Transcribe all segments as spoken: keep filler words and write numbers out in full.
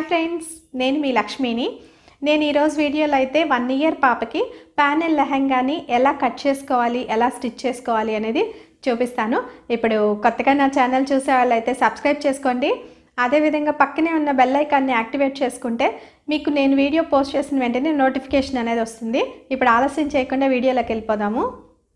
Friends, నేను మీ లక్ష్మిని. నేను ఈరోజు వీడియోలో అయితే వన్ ఇయర్ పాపకి ప్యానెల్ లెహంగాని ఎలా కట్ చేసుకోవాలి, ఎలా స్టిచ్ చేసుకోవాలి అనేది చూపిస్తాను. ఇప్పుడు కొత్తగా నా ఛానల్ చూసే వాళ్ళైతే సబ్స్క్రైబ్ చేసుకోండి. అదేవిధంగా పక్కనే ఉన్న బెల్ ఐకాన్ని యాక్టివేట్ చేసుకుంటే మీకు నేను వీడియో పోస్ట్ చేసిన వెంటనే నోటిఫికేషన్ అనేది వస్తుంది. ఇప్పుడు ఆలస్యం చేయకుండా వీడియోలోకి వెళ్ళిపోదాము.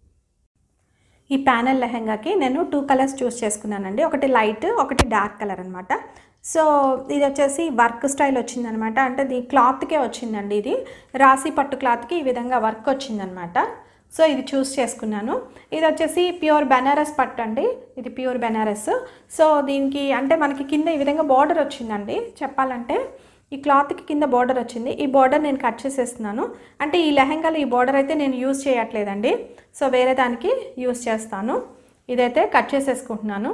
ఈ ప్యానెల్ లెహంగాకి నేను టూ కలర్స్ చూస్ చేసుకున్నానండి. ఒకటి లైట్, ఒకటి డార్క్ కలర్ అనమాట. సో ఇది వచ్చేసి వర్క్ స్టైల్ వచ్చిందనమాట. అంటే ఇది క్లాత్కే వచ్చిందండి. ఇది రాసి పట్టు క్లాత్కి ఈ విధంగా వర్క్ వచ్చిందనమాట. సో ఇది చూస్ చేసుకున్నాను. ఇది వచ్చేసి ప్యూర్ బెనారస్ పట్టు అండి. ఇది ప్యూర్ బెనారస్. సో దీనికి అంటే మనకి కింద ఈ విధంగా బార్డర్ వచ్చిందండి. చెప్పాలంటే ఈ క్లాత్కి కింద బార్డర్ వచ్చింది. ఈ బార్డర్ నేను కట్ చేసేస్తున్నాను. అంటే ఈ లెహంగాలో ఈ బార్డర్ అయితే నేను యూజ్ చేయట్లేదండి. సో వేరే దానికి యూజ్ చేస్తాను. ఇదైతే కట్ చేసేసుకుంటున్నాను.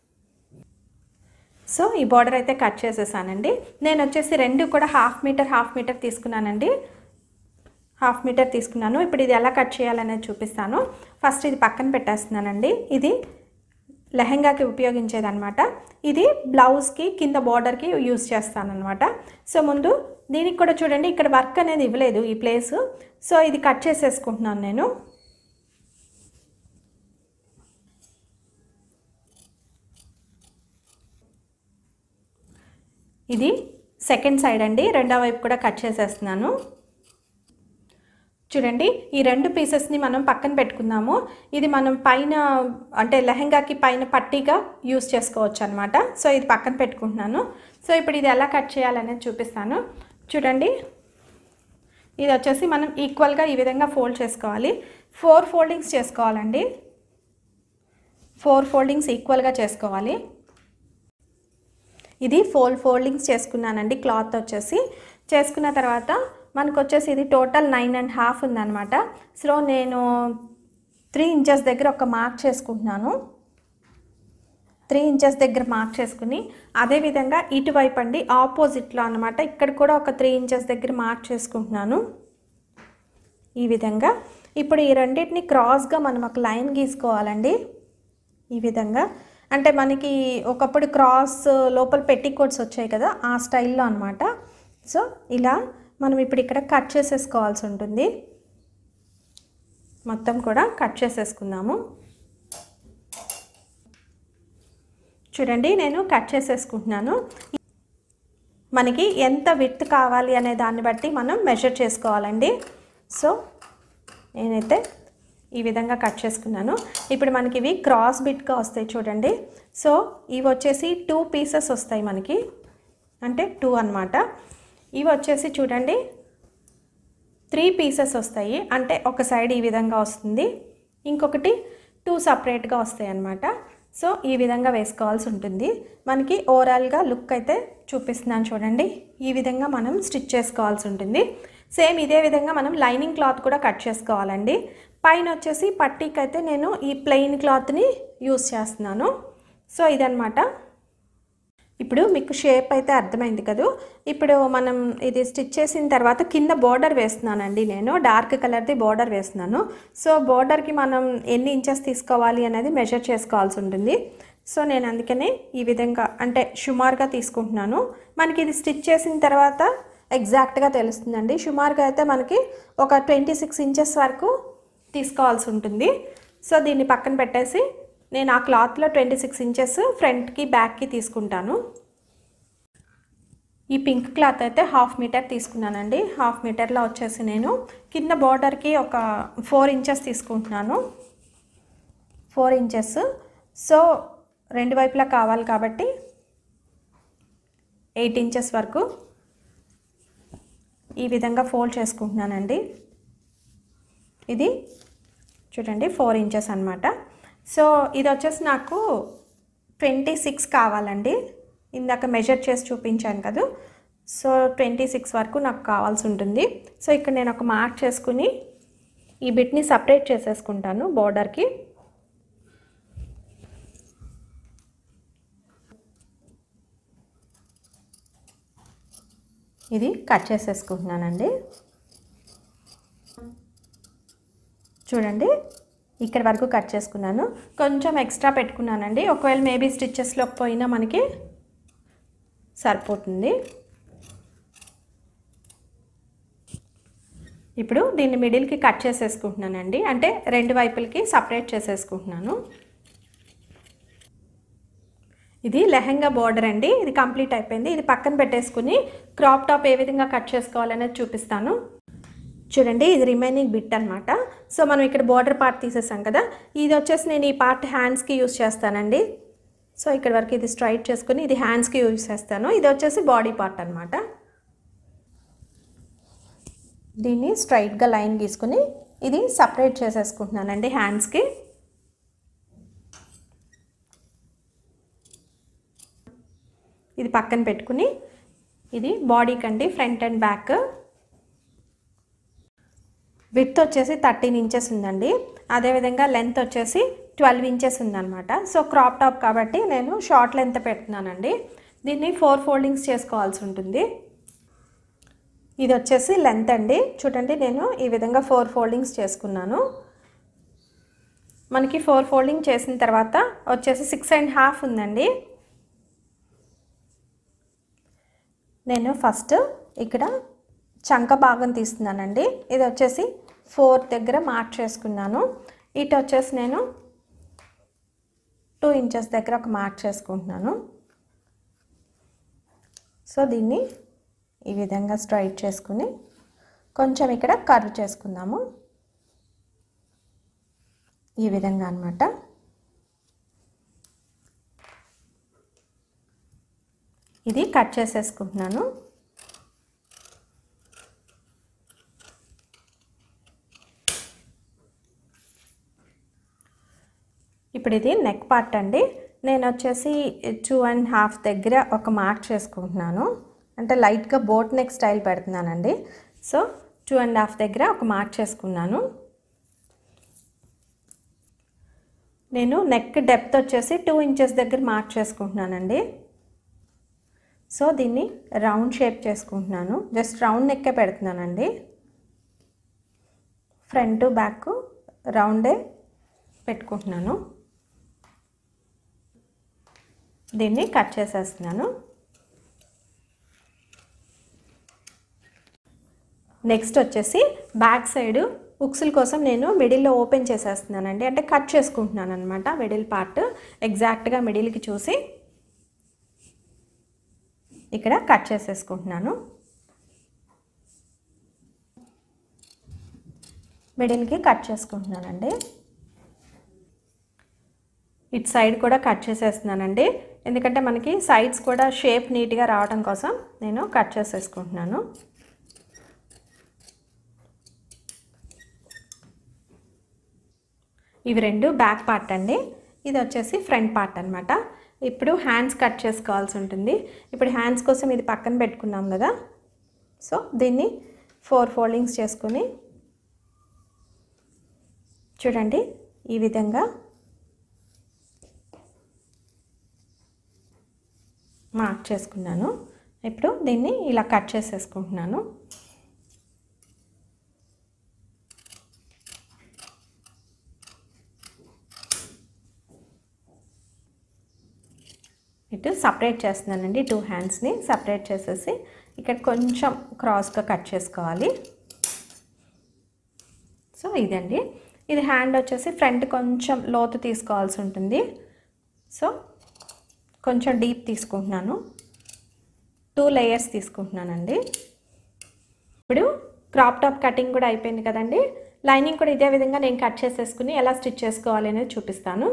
సో ఈ బార్డర్ అయితే కట్ చేసేసానండి. నేను వచ్చేసి రెండు కూడా హాఫ్ మీటర్ హాఫ్ మీటర్ తీసుకున్నానండి. హాఫ్ మీటర్ తీసుకున్నాను. ఇప్పుడు ఇది ఎలా కట్ చేయాలనేది చూపిస్తాను. ఫస్ట్ ఇది పక్కన పెట్టేస్తున్నానండి. ఇది లెహంగాకి ఉపయోగించేది అనమాట. ఇది బ్లౌజ్కి కింద బార్డర్కి యూజ్ చేస్తానన్నమాట. సో ముందు దీనికి కూడా చూడండి, ఇక్కడ వర్క్ అనేది ఇవ్వలేదు ఈ ప్లేస్. సో ఇది కట్ చేసేసుకుంటున్నాను నేను. ఇది సెకండ్ సైడ్ అండి. రెండో వైపు కూడా కట్ చేసేస్తున్నాను. చూడండి, ఈ రెండు పీసెస్ని మనం పక్కన పెట్టుకుందాము. ఇది మనం పైన అంటే లెహంగాకి పైన పట్టీగా యూస్ చేసుకోవచ్చు అనమాట. సో ఇది పక్కన పెట్టుకుంటున్నాను. సో ఇప్పుడు ఇది ఎలా కట్ చేయాలనేది చూపిస్తాను. చూడండి, ఇది వచ్చేసి మనం ఈక్వల్గా ఈ విధంగా ఫోల్డ్ చేసుకోవాలి. ఫోర్ ఫోల్డింగ్స్ చేసుకోవాలండి. ఫోర్ ఫోల్డింగ్స్ ఈక్వల్గా చేసుకోవాలి. ఇది ఫోర్ ఫోల్డింగ్స్ చేసుకున్నానండి. క్లాత్ వచ్చేసి చేసుకున్న తర్వాత మనకు వచ్చేసి ఇది టోటల్ నైన్ అండ్ హాఫ్ ఉందన్నమాట. సో నేను త్రీ ఇంచెస్ దగ్గర ఒక మార్క్ చేసుకుంటున్నాను. త్రీ ఇంచెస్ దగ్గర మార్క్ చేసుకుని అదేవిధంగా ఇటువైపు అండి ఆపోజిట్లో అనమాట, ఇక్కడ కూడా ఒక త్రీ ఇంచెస్ దగ్గర మార్క్ చేసుకుంటున్నాను ఈ విధంగా. ఇప్పుడు ఈ రెండింటిని క్రాస్గా మనం ఒక లైన్ గీసుకోవాలండి ఈ విధంగా. అంటే మనకి ఒకప్పుడు క్రాస్ లోపల పెట్టికోట్స్ వచ్చాయి కదా, ఆ స్టైల్లో అనమాట. సో ఇలా మనం ఇప్పుడు ఇక్కడ కట్ చేసేసుకోవాల్సి ఉంటుంది. మొత్తం కూడా కట్ చేసేసుకుందాము. చూడండి, నేను కట్ చేసేసుకుంటున్నాను. మనకి ఎంత విడ్త్ కావాలి అనే దాన్ని బట్టి మనం మెజర్ చేసుకోవాలండి. సో నేనైతే ఈ విధంగా కట్ చేసుకున్నాను. ఇప్పుడు మనకి ఇవి క్రాస్ బిట్గా వస్తాయి చూడండి. సో ఇవి వచ్చేసి టూ పీసెస్ వస్తాయి మనకి, అంటే టూ అన్నమాట. ఇవి వచ్చేసి చూడండి త్రీ పీసెస్ వస్తాయి. అంటే ఒక సైడ్ ఈ విధంగా వస్తుంది, ఇంకొకటి టూ సపరేట్గా వస్తాయి అన్నమాట. సో ఈ విధంగా వేసుకోవాల్సి ఉంటుంది. మనకి ఓవరాల్గా లుక్ అయితే చూపిస్తున్నాను చూడండి. ఈ విధంగా మనం స్టిచ్ చేసుకోవాల్సి ఉంటుంది. సేమ్ ఇదే విధంగా మనం లైనింగ్ క్లాత్ కూడా కట్ చేసుకోవాలండి. పైన వచ్చేసి పట్టీకి అయితే నేను ఈ ప్లెయిన్ క్లాత్ని యూస్ చేస్తున్నాను. సో ఇదన్నమాట. ఇప్పుడు మీకు షేప్ అయితే అర్థమైంది కదా. ఇప్పుడు మనం ఇది స్టిచ్ చేసిన తర్వాత కింద బార్డర్ వేస్తున్నానండి. నేను డార్క్ కలర్ది బార్డర్ వేస్తున్నాను. సో బార్డర్కి మనం ఎన్ని ఇంచెస్ తీసుకోవాలి అనేది మెజర్ చేసుకోవాల్సి ఉంటుంది. సో నేను అందుకనే ఈ విధంగా అంటే సుమారుగా తీసుకుంటున్నాను. మనకి ఇది స్టిచ్ చేసిన తర్వాత ఎగ్జాక్ట్గా తెలుస్తుందండి. సుమారుగా అయితే మనకి ఒక ట్వంటీ సిక్స్ ఇంచెస్ వరకు తీసుకోవాల్సి ఉంటుంది. సో దీన్ని పక్కన పెట్టేసి నేను ఆ క్లాత్లో ట్వంటీ సిక్స్ ఇంచెస్ ఫ్రంట్కి బ్యాక్కి తీసుకుంటాను. ఈ పింక్ క్లాత్ అయితే హాఫ్ మీటర్ తీసుకున్నానండి. హాఫ్ మీటర్లో వచ్చేసి నేను కింద బార్డర్కి ఒక ఫోర్ ఇంచెస్ తీసుకుంటున్నాను. Four inches. సో రెండు వైపులా కావాలి కాబట్టి ఎయిట్ ఇంచెస్ వరకు ఈ విధంగా ఫోల్డ్ చేసుకుంటున్నానండి. ఇది చూడండి ఫోర్ ఇంచెస్ అనమాట. సో ఇది వచ్చేసి నాకు ట్వంటీ సిక్స్ కావాలండి. ఇందాక మెజర్ చేసి చూపించాను కదా. సో ట్వంటీ సిక్స్ వరకు నాకు కావాల్సి ఉంటుంది. సో ఇక్కడ నేను ఒక మార్క్ చేసుకుని ఈ బిట్ని సపరేట్ చేసేసుకుంటాను బార్డర్కి. ఇది కట్ చేసేసుకుంటున్నానండి. చూడండి, ఇక్కడ వరకు కట్ చేసుకున్నాను. కొంచెం ఎక్స్ట్రా పెట్టుకున్నానండి. ఒకవేళ మేబీ స్టిచెస్లో పోయినా మనకి సరిపోతుంది. ఇప్పుడు దీన్ని మిడిల్కి కట్ చేసేసుకుంటున్నానండి, అంటే రెండు వైపులకి సపరేట్ చేసేసుకుంటున్నాను. ఇది లెహెంగా బోర్డర్ అండి, ఇది కంప్లీట్ అయిపోయింది. ఇది పక్కన పెట్టేసుకుని క్రాప్ టాప్ ఏ విధంగా కట్ చేసుకోవాలనేది చూపిస్తాను. చూడండి, ఇది రిమైనింగ్ బిట్ అనమాట. సో మనం ఇక్కడ బోర్డర్ పార్ట్ తీసేసాం కదా, ఇది వచ్చేసి నేను ఈ పార్ట్ హ్యాండ్స్కి యూజ్ చేస్తానండి. సో ఇక్కడ వరకు ఇది స్ట్రైట్ చేసుకుని ఇది హ్యాండ్స్కి యూజ్ చేస్తాను. ఇది వచ్చేసి బాడీ పార్ట్ అనమాట. దీన్ని స్ట్రైట్గా లైన్ గీసుకుని ఇది సపరేట్ చేసేసుకుంటున్నానండి హ్యాండ్స్కి. ఇది పక్కన పెట్టుకుని ఇది బాడీకి అండి, ఫ్రంట్ అండ్ బ్యాక్. విడ్త్ వచ్చేసి థర్టీన్ ఇంచెస్ ఉందండి, అదేవిధంగా లెంత్ వచ్చేసి ట్వెల్వ్ ఇంచెస్ ఉందన్నమాట. సో క్రాప్ టాప్ కాబట్టి నేను షార్ట్ లెంత్ పెడుతున్నానండి. దీన్ని ఫోర్ ఫోల్డింగ్స్ చేసుకోవాల్సి ఉంటుంది. ఇది వచ్చేసి లెంత్ అండి, చూడండి నేను ఈ విధంగా ఫోర్ ఫోల్డింగ్స్ చేసుకున్నాను. మనకి ఫోర్ ఫోల్డింగ్ చేసిన తర్వాత వచ్చేసి సిక్స్ అండ్ హాఫ్ ఉందండి. నేను ఫస్ట్ ఇక్కడ చంక భాగం తీస్తున్నానండి. ఇది వచ్చేసి ఫోర్ దగ్గర మార్క్ చేసుకున్నాను. ఇటు వచ్చేసి నేను టూ ఇంచెస్ దగ్గర ఒక మార్క్ చేసుకుంటున్నాను. సో దీన్ని ఈ విధంగా స్ట్రైట్ చేసుకుని కొంచెం ఇక్కడ కర్వ్ చేసుకుందాము. ఈ విధంగా అన్నమాట. ఇది కట్ చేసేసుకుంటున్నాను. ఇప్పుడు ఇది నెక్ పార్ట్ అండి. నేను వచ్చేసి టూ అండ్ హాఫ్ దగ్గర ఒక మార్క్ చేసుకుంటున్నాను, అంటే లైట్గా బోట్ నెక్ స్టైల్ పెడుతున్నానండి. సో టూ అండ్ హాఫ్ దగ్గర ఒక మార్క్ చేసుకున్నాను. నేను నెక్ డెప్త్ వచ్చేసి టూ ఇంచెస్ దగ్గర మార్క్ చేసుకుంటున్నానండి. సో దీన్ని రౌండ్ షేప్ చేసుకుంటున్నాను, జస్ట్ రౌండ్ నెక్కే పెడుతున్నానండి. ఫ్రంట్ బ్యాక్ రౌండే పెట్టుకుంటున్నాను. దీన్ని కట్ చేసేస్తున్నాను. నెక్స్ట్ వచ్చేసి బ్యాక్ సైడ్ ఉక్సుల కోసం నేను మిడిల్లో ఓపెన్ చేసేస్తున్నానండి, అంటే కట్ చేసుకుంటున్నాను అనమాట. మిడిల్ పార్ట్ ఎగ్జాక్ట్గా మిడిల్కి చూసి ఇక్కడ కట్ చేసేసుకుంటున్నాను. మిడిల్కి కట్ చేసుకుంటున్నానండి. ఇటు సైడ్ కూడా కట్ చేసేస్తున్నానండి, ఎందుకంటే మనకి సైడ్స్ కూడా షేప్ నీట్గా రావడం కోసం నేను కట్ చేసేసుకుంటున్నాను. ఇవి రెండు బ్యాక్ పార్ట్ అండి, ఇది వచ్చేసి ఫ్రంట్ పార్ట్ అనమాట. ఇప్పుడు హ్యాండ్స్ కట్ చేసుకోవాల్సి ఉంటుంది. ఇప్పుడు హ్యాండ్స్ కోసం ఇది పక్కన పెట్టుకున్నాం కదా, సో దీన్ని ఫోర్ ఫోల్డింగ్స్ చేసుకుని చూడండి ఈ విధంగా మార్క్ చేసుకున్నాను. ఇప్పుడు దీన్ని ఇలా కట్ చేసేసుకుంటున్నాను. ఇటు సపరేట్ చేస్తున్నానండి, టూ హ్యాండ్స్ని సపరేట్ చేసేసి ఇక్కడ కొంచెం క్రాస్గా కట్ చేసుకోవాలి. సో ఇదండి, ఇది హ్యాండ్ వచ్చేసి ఫ్రంట్ కొంచెం లోతు తీసుకోవాల్సి ఉంటుంది. సో కొంచెం డీప్ తీసుకుంటున్నాను, టూ లేయర్స్ తీసుకుంటున్నానండి. ఇప్పుడు క్రాప్ టాప్ కటింగ్ కూడా అయిపోయింది కదండి. లైనింగ్ కూడా ఇదే విధంగా నేను కట్ చేసేసుకుని ఎలా స్టిచ్ చేసుకోవాలి అనేది చూపిస్తాను.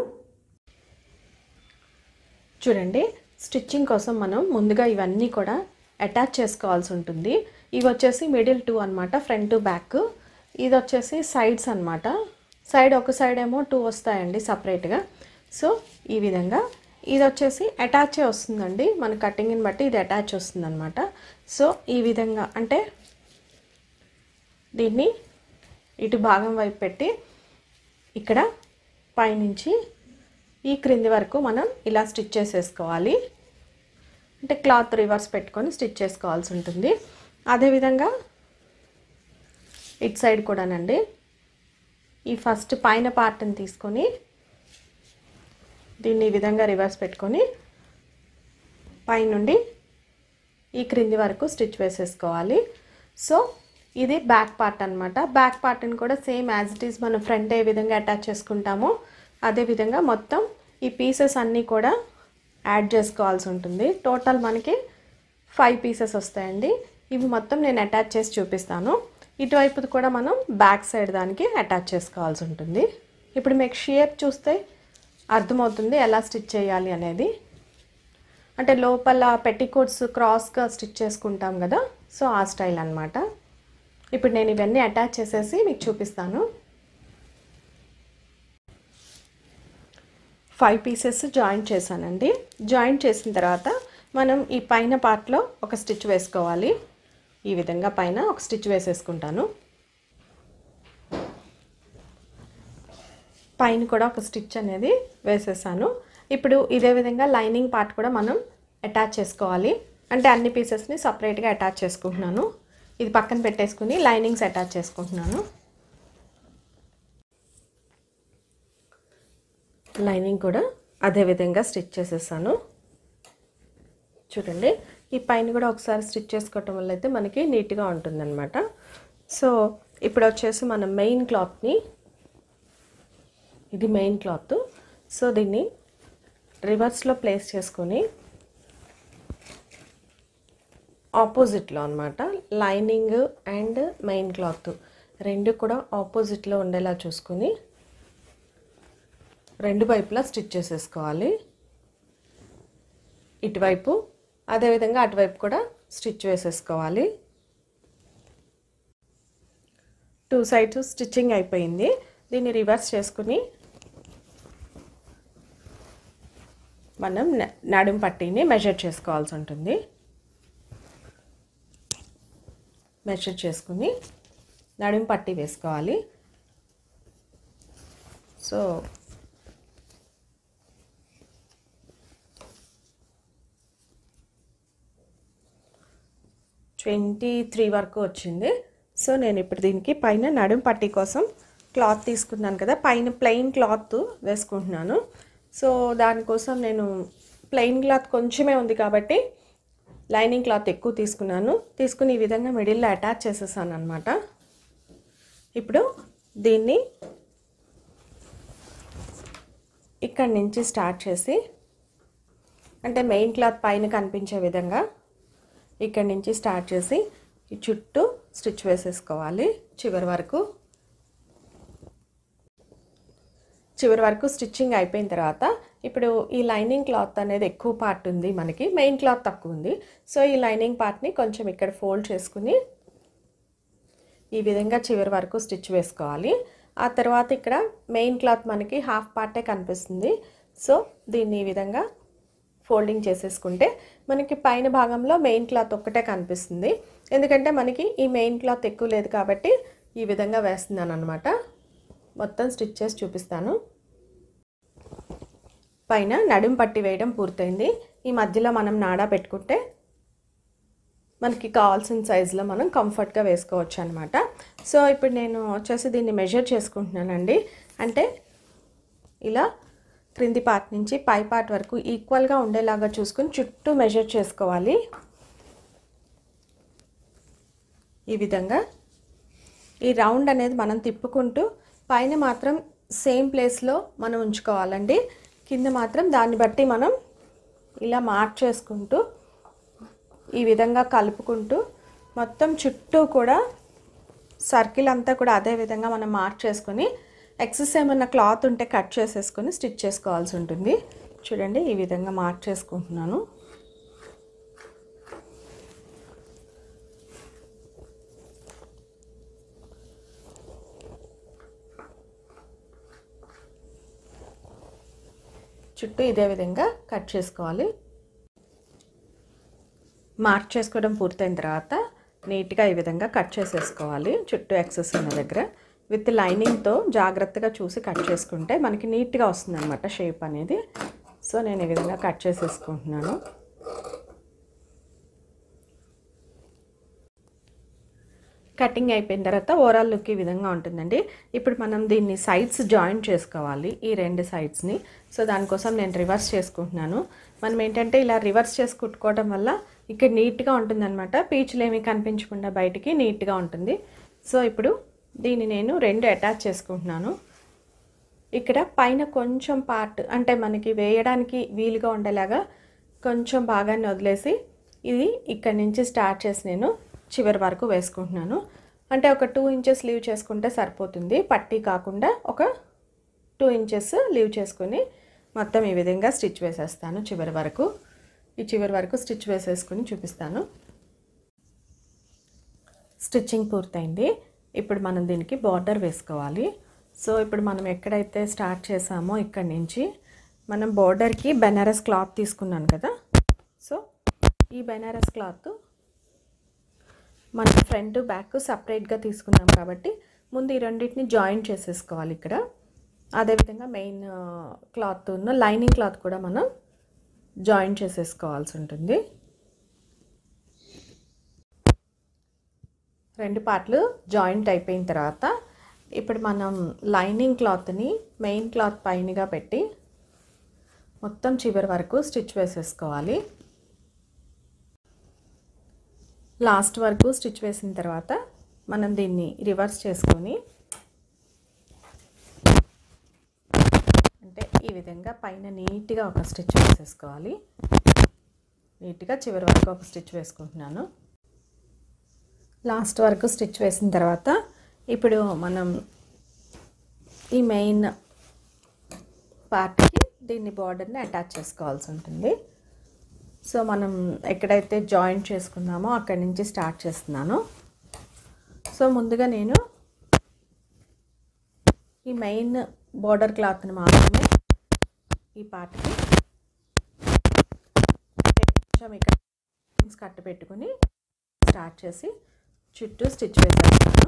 చూడండి, స్టిచ్చింగ్ కోసం మనం ముందుగా ఇవన్నీ కూడా అటాచ్ చేసుకోవాల్సి ఉంటుంది. ఇవి వచ్చేసి మిడిల్ టూ అనమాట, ఫ్రంట్ బ్యాక్. ఇది వచ్చేసి సైడ్స్ అనమాట. సైడ్ ఒక సైడ్ ఏమో టూ వస్తాయండి సపరేట్గా. సో ఈ విధంగా ఇది వచ్చేసి అటాచే వస్తుందండి, మన కటింగ్ని బట్టి ఇది అటాచ్ వస్తుంది అనమాట. సో ఈ విధంగా అంటే దీన్ని ఇటు భాగం వైపు పెట్టి ఇక్కడ పైనుంచి ఈ క్రింది వరకు మనం ఇలా స్టిచ్ చేసేసుకోవాలి. అంటే క్లాత్ రివర్స్ పెట్టుకొని స్టిచ్ చేసుకోవాల్సి ఉంటుంది. అదేవిధంగా ఇటు సైడ్ కూడానండి ఈ ఫస్ట్ పైన పార్ట్ని తీసుకొని దీన్ని ఈ విధంగా రివర్స్ పెట్టుకొని పైనుండి ఈ క్రింది వరకు స్టిచ్ వేసేసుకోవాలి. సో ఇది బ్యాక్ పార్ట్ అనమాట. బ్యాక్ పార్ట్ని కూడా సేమ్ యాజ్ ఇట్ ఈస్ మనం ఫ్రంట్ ఏ విధంగా అటాచ్ చేసుకుంటామో అదే విధంగా మొత్తం ఈ పీసెస్ అన్నీ కూడా యాడ్ చేసుకోవాల్సి ఉంటుంది. టోటల్ మనకి ఫైవ్ పీసెస్ వస్తాయండి. ఇవి మొత్తం నేను అటాచ్ చేసి చూపిస్తాను. ఇటువైపుది కూడా మనం బ్యాక్ సైడ్ దానికి అటాచ్ చేసుకోవాల్సి ఉంటుంది. ఇప్పుడు మీకు షేప్ చూస్తే అర్థమవుతుంది ఎలా స్టిచ్ చేయాలి అనేది. అంటే లోపల పెట్టికోట్స్ క్రాస్గా స్టిచ్ చేసుకుంటాం కదా, సో ఆ స్టైల్ అనమాట. ఇప్పుడు నేను ఇవన్నీ అటాచ్ చేసేసి మీకు చూపిస్తాను. ఫైవ్ పీసెస్ జాయింట్ చేశానండి. జాయింట్ చేసిన తర్వాత మనం ఈ పైన పార్ట్లో ఒక స్టిచ్ వేసుకోవాలి. ఈ విధంగా పైన ఒక స్టిచ్ వేసేసుకుంటాను. పైన కూడా ఒక స్టిచ్ అనేది వేసేసాను. ఇప్పుడు ఇదే విధంగా లైనింగ్ పార్ట్ కూడా మనం అటాచ్ చేసుకోవాలి. అంటే అన్ని పీసెస్ని సపరేట్గా అటాచ్ చేసుకుంటున్నాను. ఇది పక్కన పెట్టేసుకుని లైనింగ్స్ అటాచ్ చేసుకుంటున్నాను. లైనింగ్ కూడా అదే విధంగా స్టిచ్ చేసేసాను. చూడండి, ఈ పైన కూడా ఒకసారి స్టిచ్ చేసుకోవటం వల్ల అయితే మనకి నీట్గా ఉంటుందన్నమాట. సో ఇప్పుడు వచ్చేసి మనం మెయిన్ క్లాత్ని, ఇది మెయిన్ క్లాత్, సో దీన్ని రివర్స్లో ప్లేస్ చేసుకొని ఆపోజిట్లో అనమాట లైనింగ్ అండ్ మెయిన్ క్లాత్ రెండు కూడా ఆపోజిట్లో ఉండేలా చూసుకొని రెండు వైపులా స్టిచ్ చేసేసుకోవాలి. ఇటువైపు అదేవిధంగా అటువైపు కూడా స్టిచ్ వేసేసుకోవాలి. టూ సైడ్స్ స్టిచ్చింగ్ అయిపోయింది. దీన్ని రివర్స్ చేసుకుని మనం నడుం పట్టీని మెజర్ చేసుకోవాల్సి ఉంటుంది. మెజర్ చేసుకుని నడుం పట్టీ వేసుకోవాలి. సో ట్వంటీ త్రీ వరకు వచ్చింది. సో నేను ఇప్పుడు దీనికి పైన నడుం పట్టీ కోసం క్లాత్ తీసుకున్నాను కదా, పైన ప్లెయిన్ క్లాత్ వేసుకుంటున్నాను. సో దానికోసం నేను ప్లెయిన్ క్లాత్ కొంచెమే ఉంది కాబట్టి లైనింగ్ క్లాత్ ఎక్కువ తీసుకున్నాను. తీసుకుని ఈ విధంగా మిడిల్లో అటాచ్ చేసేసాను అనమాట. ఇప్పుడు దీన్ని ఇక్కడి నుంచి స్టార్ట్ చేసి, అంటే మెయిన్ క్లాత్ పైన కనిపించే విధంగా ఇక్కడి నుంచి స్టార్ట్ చేసి ఈ చుట్టూ స్టిచ్ వేసేసుకోవాలి. చివరి వరకు చివరి వరకు స్టిచ్చింగ్ అయిపోయిన తర్వాత ఇప్పుడు ఈ లైనింగ్ క్లాత్ అనేది ఎక్కువ పార్ట్ ఉంది, మనకి మెయిన్ క్లాత్ తక్కువ ఉంది. సో ఈ లైనింగ్ పార్ట్ని కొంచెం ఇక్కడ ఫోల్డ్ చేసుకుని ఈ విధంగా చివరి వరకు స్టిచ్ వేసుకోవాలి. ఆ తర్వాత ఇక్కడ మెయిన్ క్లాత్ మనకి హాఫ్ పార్టే కనిపిస్తుంది. సో దీన్ని ఈ విధంగా ఫోల్డింగ్ చేసేసుకుంటే మనకి పైన భాగంలో మెయిన్ క్లాత్ ఒక్కటే కనిపిస్తుంది. ఎందుకంటే మనకి ఈ మెయిన్ క్లాత్ ఎక్కువ లేదు కాబట్టి ఈ విధంగా వేస్తున్నాను అనమాట. మొత్తం స్టిచ్ చేసి చూపిస్తాను. పైన నడుం పట్టి వేయడం పూర్తయింది. ఈ మధ్యలో మనం నాడా పెట్టుకుంటే మనకి కావాల్సిన సైజులో మనం కంఫర్ట్గా వేసుకోవచ్చు అనమాట. సో ఇప్పుడు నేను వచ్చేసి దీన్ని మెజర్ చేసుకుంటున్నానండి. అంటే ఇలా క్రింది పార్ట్ నుంచి పై పార్ట్ వరకు ఈక్వల్గా ఉండేలాగా చూసుకుని చుట్టూ మెజర్ చేసుకోవాలి. ఈ విధంగా ఈ రౌండ్ అనేది మనం తిప్పుకుంటూ పైన మాత్రం సేమ్ ప్లేస్లో మనం ఉంచుకోవాలండి. కింద మాత్రం దాన్ని బట్టి మనం ఇలా మార్క్ చేసుకుంటూ ఈ విధంగా కలుపుకుంటూ మొత్తం చుట్టూ కూడా సర్కిల్ అంతా కూడా అదే విధంగా మనం మార్క్ చేసుకొని ఎక్సెస్ ఏమన్నా క్లాత్ ఉంటే కట్ చేసేసుకొని స్టిచ్ చేసుకోవాల్సి ఉంటుంది. చూడండి, ఈ విధంగా మార్క్ చేసుకుంటున్నాను. చుట్టూ ఇదే విధంగా కట్ చేసుకోవాలి. మార్క్ చేసుకోవడం పూర్తయిన తర్వాత నీట్గా ఈ విధంగా కట్ చేసేసుకోవాలి. చుట్టూ ఎక్సెస్ ఉన్న దగ్గర విత్ లైనింగ్తో జాగ్రత్తగా చూసి కట్ చేసుకుంటే మనకి నీట్గా వస్తుంది అన్నమాట షేప్ అనేది. సో నేను ఈ విధంగా కట్ చేసేసుకుంటున్నాను. కటింగ్ అయిపోయిన తర్వాత ఓవరాల్ లుక్ ఈ విధంగా ఉంటుందండి. ఇప్పుడు మనం దీన్ని సైడ్స్ జాయింట్ చేసుకోవాలి, ఈ రెండు సైడ్స్ని. సో దానికోసం నేను రివర్స్ చేసుకుంటున్నాను. మనం ఏంటంటే ఇలా రివర్స్ చేసి కుట్టుకోవడం వల్ల ఇక్కడ నీట్గా ఉంటుందన్నమాట. పీచులు ఏమీ కనిపించకుండా బయటికి నీట్గా ఉంటుంది. సో ఇప్పుడు దీన్ని నేను రెండు అటాచ్ చేసుకుంటున్నాను. ఇక్కడ పైన కొంచెం పార్ట్ అంటే మనకి వేయడానికి వీలుగా ఉండేలాగా కొంచెం భాగాన్ని వదిలేసి ఇది ఇక్కడ నుంచి స్టార్ట్ చేసి నేను చివరి వరకు వేసుకుంటున్నాను. అంటే ఒక టూ ఇంచెస్ లీవ్ చేసుకుంటే సరిపోతుంది. పట్టీ కాకుండా ఒక టూ ఇంచెస్ లీవ్ చేసుకుని మొత్తం ఈ విధంగా స్టిచ్ వేసేస్తాను చివరి వరకు. ఈ చివరి వరకు స్టిచ్ వేసేసుకుని చూపిస్తాను. స్టిచ్చింగ్ పూర్తయింది. ఇప్పుడు మనం దీనికి బార్డర్ వేసుకోవాలి. సో ఇప్పుడు మనం ఎక్కడైతే స్టార్ట్ చేసామో ఇక్కడి నుంచి మనం బార్డర్కి బెనారస్ క్లాత్ తీసుకున్నాను కదా. సో ఈ బెనారస్ క్లాత్ మనం ఫ్రంట్ బ్యాక్ సపరేట్గా తీసుకున్నాం కాబట్టి ముందు ఈ రెండింటిని జాయింట్ చేసేసుకోవాలి ఇక్కడ. అదేవిధంగా మెయిన్ క్లాత్ ఉన్న లైనింగ్ క్లాత్ కూడా మనం జాయింట్ చేసేసుకోవాల్సి ఉంటుంది. రెండు పార్ట్లు జాయింట్ అయిపోయిన తర్వాత ఇప్పుడు మనం లైనింగ్ క్లాత్ని మెయిన్ క్లాత్ పైనగా పెట్టి మొత్తం చివరి వరకు స్టిచ్ వేసేసుకోవాలి. లాస్ట్ వరకు స్టిచ్ వేసిన తర్వాత మనం దీన్ని రివర్స్ చేసుకొని అంటే ఈ విధంగా పైన నీట్గా ఒక స్టిచ్ వేసేసుకోవాలి. నీట్గా చివరి వరకు ఒక స్టిచ్ వేసుకుంటున్నాను. లాస్ట్ వరకు స్టిచ్ వేసిన తర్వాత ఇప్పుడు మనం ఈ మెయిన్ పార్ట్కి దీన్ని బార్డర్ని అటాచ్ చేసుకోవాల్సి ఉంటుంది. సో మనం ఎక్కడైతే జాయింట్ చేసుకున్నామో అక్కడి నుంచి స్టార్ట్ చేస్తున్నాను. సో ముందుగా నేను ఈ మెయిన్ బార్డర్ క్లాత్ని మాత్రమే ఈ పార్ట్కి కొంచెం ఇక్కడ కట్టు పెట్టుకుని స్టార్ట్ చేసి చుట్టూ స్టిచ్ వేసేస్తాను.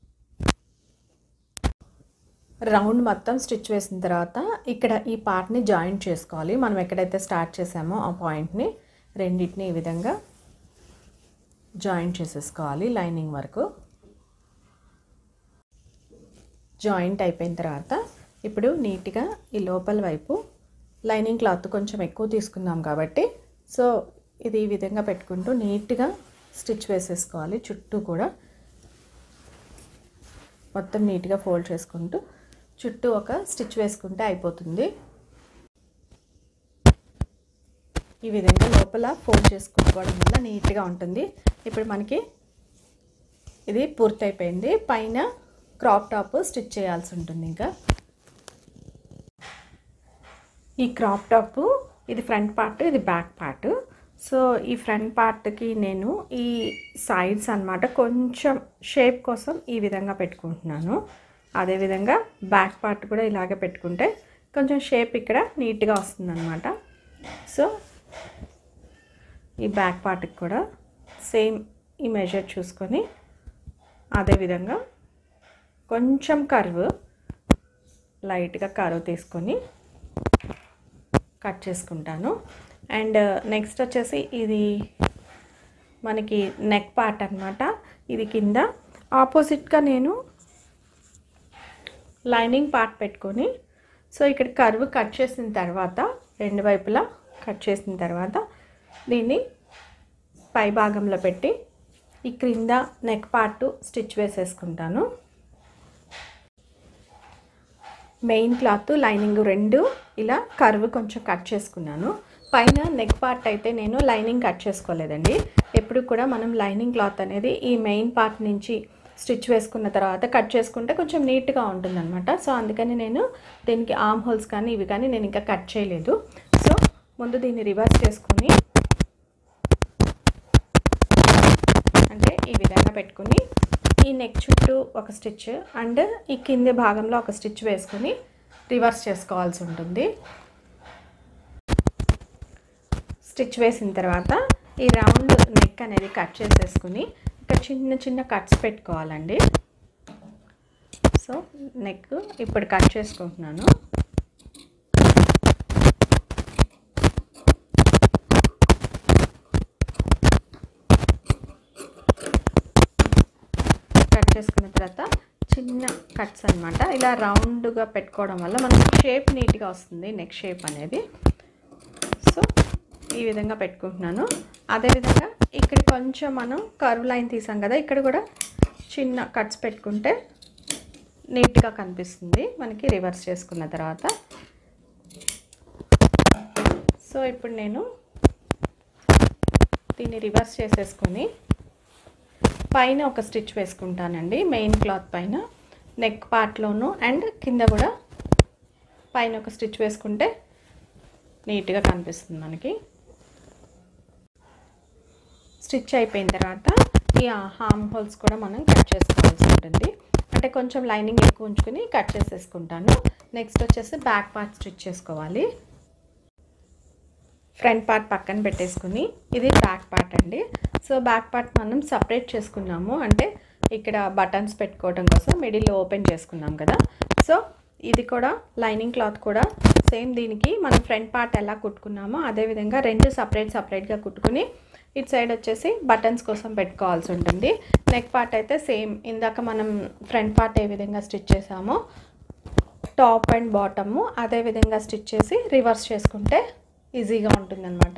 రౌండ్ మొత్తం స్టిచ్ వేసిన తర్వాత ఇక్కడ ఈ పార్ట్ని జాయింట్ చేసుకోవాలి. మనం ఎక్కడైతే స్టార్ట్ చేసామో ఆ పాయింట్ని రెండింటిని ఈ విధంగా జాయింట్ చేసేసుకోవాలి లైనింగ్ వరకు. జాయింట్ అయిపోయిన తర్వాత ఇప్పుడు నీట్గా ఈ లోపల వైపు లైనింగ్ క్లాత్ కొంచెం ఎక్కువ తీసుకున్నాం కాబట్టి సో ఇది ఈ విధంగా పెట్టుకుంటూ నీట్గా స్టిచ్ వేసేసుకోవాలి. చుట్టూ కూడా మొత్తం నీట్గా ఫోల్డ్ చేసుకుంటూ చుట్టూ ఒక స్టిచ్ వేసుకుంటే అయిపోతుంది. ఈ విధంగా లోపల ఫోల్డ్ చేసుకోవడం వల్ల నీట్గా ఉంటుంది. ఇప్పుడు మనకి ఇది పూర్తయిపోయింది. పైన క్రాప్ టాప్ స్టిచ్ చేయాల్సి ఉంటుంది. ఇంకా ఈ క్రాప్ టాప్ ఇది ఫ్రంట్ పార్ట్, ఇది బ్యాక్ పార్ట్. సో ఈ ఫ్రంట్ పార్ట్కి నేను ఈ సైడ్స్ అన్నమాట కొంచెం షేప్ కోసం ఈ విధంగా పెట్టుకుంటున్నాను. అదేవిధంగా బ్యాక్ పార్ట్ కూడా ఇలాగే పెట్టుకుంటే కొంచెం షేప్ ఇక్కడ నీట్గా వస్తుందన్నమాట. సో ఈ బ్యాక్ పార్ట్కి కూడా సేమ్ ఈ మెజర్ చూసుకొని అదేవిధంగా కొంచెం కర్వ్ లైట్గా కర్వ్ తీసుకొని కట్ చేసుకుంటాను. అండ్ నెక్స్ట్ వచ్చేసి ఇది మనకి నెక్ పార్ట్ అన్నమాట. ఇది కింద ఆపోజిట్గా నేను లైనింగ్ పార్ట్ పెట్టుకొని సో ఇక్కడ కర్వ్ కట్ చేసిన తర్వాత రెండు వైపులా కట్ చేసిన తర్వాత దీన్ని పై భాగంలో పెట్టి ఈ క్రింద నెక్ పార్ట్ స్టిచ్ వేసేసుకుంటాను. మెయిన్ క్లాత్ లైనింగ్ రెండు ఇలా కర్వ్ కొంచెం కట్ చేసుకున్నాను. పైన నెక్ పార్ట్ అయితే నేను లైనింగ్ కట్ చేసుకోలేదండి. ఎప్పుడు కూడా మనం లైనింగ్ క్లాత్ అనేది ఈ మెయిన్ పార్ట్ నుంచి స్టిచ్ వేసుకున్న తర్వాత కట్ చేసుకుంటే కొంచెం నీట్గా ఉంటుందన్నమాట. సో అందుకని నేను దీనికి ఆర్మ్ హోల్స్ కానీ ఇవి కానీ నేను ఇంకా కట్ చేయలేదు. సో ముందు దీన్ని రివర్స్ చేసుకుని అంటే ఈ విధంగా పెట్టుకుని ఈ నెక్ చుట్టూ ఒక స్టిచ్ అండ్ ఈ కింది భాగంలో ఒక స్టిచ్ వేసుకుని రివర్స్ చేసుకోవాల్సి ఉంటుంది. స్టిచ్ వేసిన తర్వాత ఈ రౌండ్ నెక్ అనేది కట్ చేసేసుకుని ఇక్కడ చిన్న చిన్న కట్స్ పెట్టుకోవాలండి. సో నెక్ ఇప్పుడు కట్ చేసుకుంటున్నాను. కట్ చేసుకున్న తర్వాత చిన్న కట్స్ అన్నమాట. ఇలా రౌండ్గా పెట్టుకోవడం వల్ల మనకి షేప్ నీట్గా వస్తుంది నెక్ షేప్ అనేది. సో ఈ విధంగా పెట్టుకుంటున్నాను. అదేవిధంగా ఇక్కడ కొంచెం మనం కర్వ్ లైన్ తీసాం కదా, ఇక్కడ కూడా చిన్న కట్స్ పెట్టుకుంటే నీట్గా కనిపిస్తుంది మనకి రివర్స్ చేసుకున్న తర్వాత. సో ఇప్పుడు నేను దీన్ని రివర్స్ చేసేసుకొని పైన ఒక స్టిచ్ వేసుకుంటానండి, మెయిన్ క్లాత్ పైన నెక్ పార్ట్లోను అండ్ కింద కూడా పైన ఒక స్టిచ్ వేసుకుంటే నీట్గా కనిపిస్తుంది మనకి. స్టిచ్ అయిపోయిన తర్వాత ఈ హార్మ్ హోల్స్ కూడా మనం కట్ చేసుకోవాల్సి ఉంటుంది. అంటే కొంచెం లైనింగ్ ఎక్కువ ఉంచుకొని కట్ చేసేసుకుంటాను. నెక్స్ట్ వచ్చేసి బ్యాక్ పార్ట్ స్టిచ్ చేసుకోవాలి. ఫ్రంట్ పార్ట్ పక్కన పెట్టేసుకుని ఇది బ్యాక్ పార్ట్ అండి. సో బ్యాక్ పార్ట్ మనం సపరేట్ చేసుకున్నాము, అంటే ఇక్కడ బటన్స్ పెట్టుకోవడం కోసం మిడిల్లో ఓపెన్ చేసుకున్నాం కదా. సో ఇది కూడా లైనింగ్ క్లాత్ కూడా సేమ్ దీనికి మనం ఫ్రంట్ పార్ట్ ఎలా కుట్టుకున్నామో అదేవిధంగా రెండు సపరేట్ సపరేట్గా కుట్టుకుని ఇటు సైడ్ వచ్చేసి బటన్స్ కోసం పెట్టుకోవాల్సి ఉంటుంది. నెక్ పార్ట్ అయితే సేమ్ ఇందాక మనం ఫ్రంట్ పార్ట్ ఏ విధంగా స్టిచ్ చేసామో టాప్ అండ్ బాటము అదే విధంగా స్టిచ్ చేసి రివర్స్ చేసుకుంటే ఈజీగా ఉంటుందన్నమాట.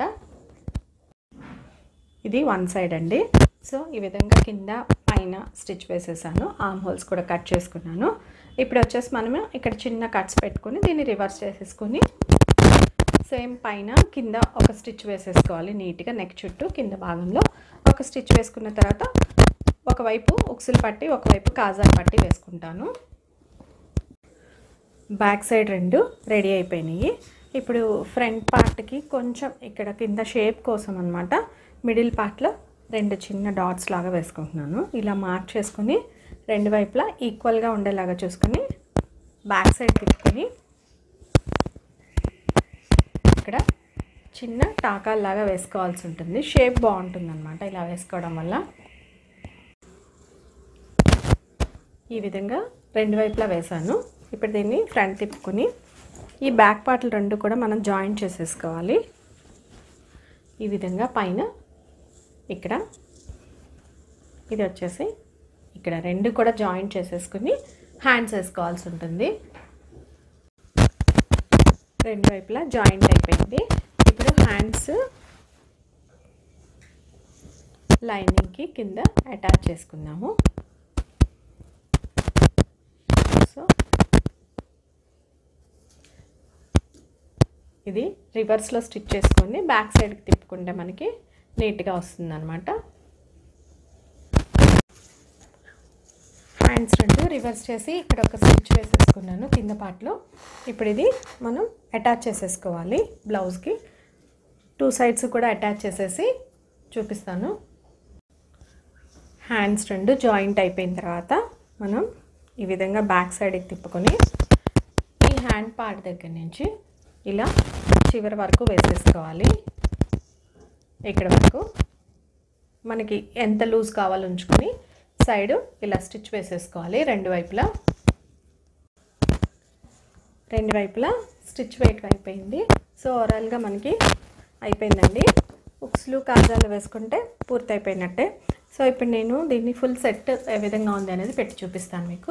ఇది వన్ సైడ్ అండి. సో ఈ విధంగా కింద పైన స్టిచ్ వేసేసాను, ఆర్మ్ హోల్స్ కూడా కట్ చేసుకున్నాను. ఇప్పుడు వచ్చేసి మనము ఇక్కడ చిన్న కట్స్ పెట్టుకొని దీన్ని రివర్స్ చేసేసుకొని సేమ్ పైన కింద ఒక స్టిచ్ వేసేసుకోవాలి నీట్గా. నెక్ చుట్టూ కింద భాగంలో ఒక స్టిచ్ వేసుకున్న తర్వాత ఒకవైపు ఉక్సులు పట్టి ఒకవైపు కాజాలు పట్టి వేసుకుంటాను. బ్యాక్ సైడ్ రెండు రెడీ అయిపోయినాయి. ఇప్పుడు ఫ్రంట్ పార్ట్కి కొంచెం ఇక్కడ కింద షేప్ కోసం అనమాట మిడిల్ పార్ట్లో రెండు చిన్న డాట్స్ లాగా వేసుకుంటున్నాను. ఇలా మార్క్ చేసుకుని రెండు వైపులా ఈక్వల్గా ఉండేలాగా చూసుకొని బ్యాక్ సైడ్ తిప్పుకొని ఇక్కడ చిన్న టాకాల్లాగా వేసుకోవాల్సి ఉంటుంది. షేప్ బాగుంటుంది అనమాట ఇలా వేసుకోవడం వల్ల. ఈ విధంగా రెండు వైపులా వేసాను. ఇప్పుడు దీన్ని ఫ్రంట్ తిప్పుకొని ఈ బ్యాక్ పార్ట్లు రెండు కూడా మనం జాయింట్ చేసేసుకోవాలి. ఈ విధంగా పైన ఇక్కడ ఇది వచ్చేసి ఇక్కడ రెండు కూడా జాయింట్ చేసేసుకుని హ్యాండ్స్ వేసుకోవాల్సి ఉంటుంది. రెండు వైపులా జాయింట్ అయిపోయింది. ఇప్పుడు హ్యాండ్స్ లైనింగ్కి కింద అటాచ్ చేసుకుందాము. సో ఇది రివర్స్లో స్టిచ్ చేసుకొని బ్యాక్ సైడ్కి తిప్పుకుంటే మనకి నీట్గా వస్తుంది అనమాట. హ్యాండ్స్ రెండు రివర్స్ చేసి ఇక్కడ ఒక స్టిచ్ వేసేసుకున్నాను కింద పార్ట్లో. ఇప్పుడు ఇది మనం అటాచ్ చేసేసుకోవాలి బ్లౌజ్కి. టూ సైడ్స్ కూడా అటాచ్ చేసేసి చూపిస్తాను. హ్యాండ్స్ రెండు జాయింట్ అయిపోయిన తర్వాత మనం ఈ విధంగా బ్యాక్ సైడ్కి తిప్పుకొని ఈ హ్యాండ్ పార్ట్ దగ్గర నుంచి ఇలా చివరి వరకు వేసేసుకోవాలి. ఇక్కడ వరకు మనకి ఎంత లూజ్ కావాలో ఉంచుకొని సైడు ఇలా స్టిచ్ వేసేసుకోవాలి. రెండు వైపులా రెండు వైపులా స్టిచ్ వేయటం అయిపోయింది. సో ఓవరాల్గా మనకి అయిపోయిందండి. ఉక్స్లు కాజాలు వేసుకుంటే పూర్తి అయిపోయినట్టే. సో ఇప్పుడు నేను దీన్ని ఫుల్ సెట్ ఏ విధంగా ఉంది అనేది పెట్టి చూపిస్తాను మీకు.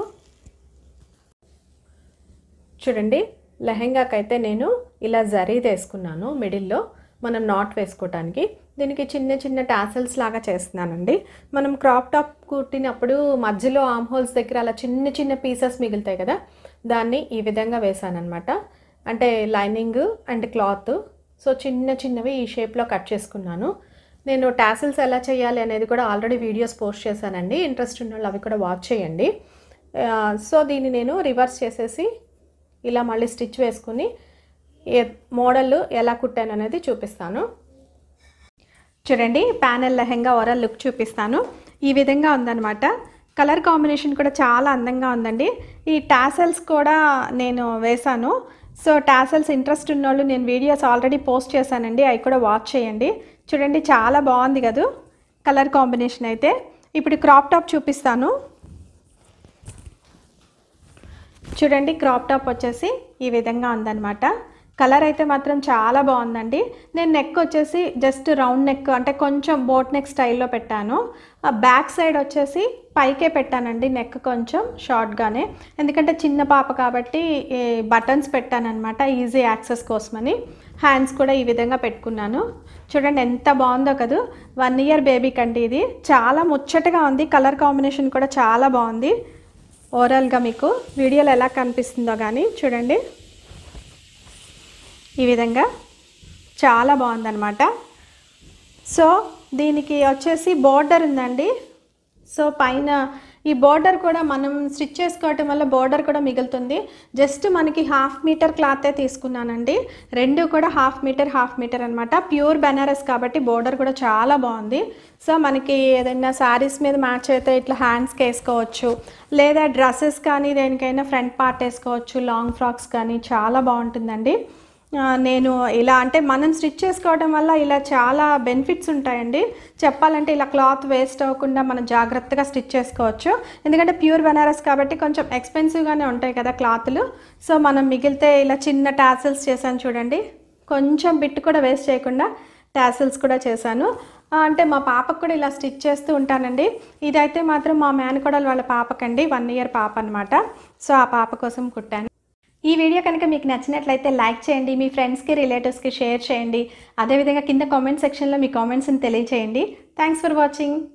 చూడండి, లెహెంగాకైతే నేను ఇలా జరీ తీసుకున్నాను మిడిల్లో మనం నాట్ వేసుకోవటానికి. దీనికి చిన్న చిన్న టాసల్స్ లాగా చేస్తున్నానండి. మనం క్రాప్ టాప్ కుట్టినప్పుడు మధ్యలో ఆర్మ్ హోల్స్ దగ్గర అలా చిన్న చిన్న పీసెస్ మిగులుతాయి కదా, దాన్ని ఈ విధంగా వేసానన్నమాట. అంటే లైనింగ్ అండ్ క్లాత్. సో చిన్న చిన్నవి ఈ షేప్లో కట్ చేసుకున్నాను. నేను టాసల్స్ ఎలా చేయాలి అనేది కూడా ఆల్రెడీ వీడియోస్ పోస్ట్ చేశానండి. ఇంట్రెస్ట్ ఉన్న వాళ్ళు అవి కూడా వాచ్ చేయండి. సో దీన్ని నేను రివర్స్ చేసేసి ఇలా మళ్ళీ స్టిచ్ వేసుకుని మోడల్ ఎలా కుట్టాను అనేది చూపిస్తాను. చూడండి, ప్యానెల్ లెహెంగా ఓవరాల్ లుక్ చూపిస్తాను. ఈ విధంగా ఉందన్నమాట. కలర్ కాంబినేషన్ కూడా చాలా అందంగా ఉందండి. ఈ టాసల్స్ కూడా నేను వేశాను. సో టాసల్స్ ఇంట్రెస్ట్ ఉన్న వాళ్ళు నేను వీడియోస్ ఆల్రెడీ పోస్ట్ చేశానండి, అవి కూడా వాచ్ చేయండి. చూడండి, చాలా బాగుంది కదా కలర్ కాంబినేషన్ అయితే. ఇప్పుడు క్రాప్ టాప్ చూపిస్తాను. చూడండి, క్రాప్ టాప్ వచ్చేసి ఈ విధంగా ఉందన్నమాట. కలర్ అయితే మాత్రం చాలా బాగుందండి. నేను నెక్ వచ్చేసి జస్ట్ రౌండ్ నెక్ అంటే కొంచెం బోట్ నెక్ స్టైల్లో పెట్టాను. బ్యాక్ సైడ్ వచ్చేసి పైకే పెట్టానండి, నెక్ కొంచెం షార్ట్గానే, ఎందుకంటే చిన్న పాప కాబట్టి బటన్స్ పెట్టానన్నమాట ఈజీ యాక్సెస్ కోసమని. హ్యాండ్స్ కూడా ఈ విధంగా పెట్టుకున్నాను. చూడండి ఎంత బాగుందో కదా, వన్ ఇయర్ బేబీకి అండి ఇది. చాలా ముచ్చటగా ఉంది, కలర్ కాంబినేషన్ కూడా చాలా బాగుంది. ఓవరాల్గా మీకు వీడియోలో ఎలా కనిపిస్తుందో కానీ చూడండి, ఈ విధంగా చాలా బాగుందన్నమాట. సో దీనికి వచ్చేసి బోర్డర్ ఉందండి. సో పైన ఈ బోర్డర్ కూడా మనం స్టిచ్ చేసుకోవటం వల్ల బోర్డర్ కూడా మిగులుతుంది. జస్ట్ మనకి హాఫ్ మీటర్ క్లాతే తీసుకున్నానండి, రెండు కూడా హాఫ్ మీటర్ హాఫ్ మీటర్ అనమాట. ప్యూర్ బెనారస్ కాబట్టి బోర్డర్ కూడా చాలా బాగుంది. సో మనకి ఏదైనా శారీస్ మీద మ్యాచ్ అయితే ఇట్లా హ్యాండ్స్కి వేసుకోవచ్చు, లేదా డ్రెస్సెస్ కానీ దేనికైనా ఫ్రంట్ పార్ట్ వేసుకోవచ్చు, లాంగ్ ఫ్రాక్స్ కానీ చాలా బాగుంటుందండి. నేను ఇలా అంటే మనం స్టిచ్ చేసుకోవడం వల్ల ఇలా చాలా బెనిఫిట్స్ ఉంటాయండి. చెప్పాలంటే ఇలా క్లాత్ వేస్ట్ అవ్వకుండా మనం జాగ్రత్తగా స్టిచ్ చేసుకోవచ్చు. ఎందుకంటే ప్యూర్ బెనారస్ కాబట్టి కొంచెం ఎక్స్పెన్సివ్గానే ఉంటాయి కదా క్లాత్లు. సో మనం మిగిలితే ఇలా చిన్న టాసిల్స్ చేశాను చూడండి, కొంచెం బిట్ కూడా వేస్ట్ చేయకుండా టాసిల్స్ కూడా చేశాను. అంటే మా పాపకు కూడా ఇలా స్టిచ్ చేస్తూ ఉంటానండి. ఇదైతే మాత్రం మా మేనకోడలు వాళ్ళ పాపకండి, వన్ ఇయర్ పాప అనమాట. సో ఆ పాప కోసం కుట్టాను. ఈ వీడియో కనుక మీకు నచ్చినట్లయితే లైక్ చేయండి, మీ ఫ్రెండ్స్కి రిలేటివ్స్కి షేర్ చేయండి. అదేవిధంగా కింద కామెంట్ సెక్షన్లో మీ కామెంట్స్ని తెలియచేయండి. Thanks for watching.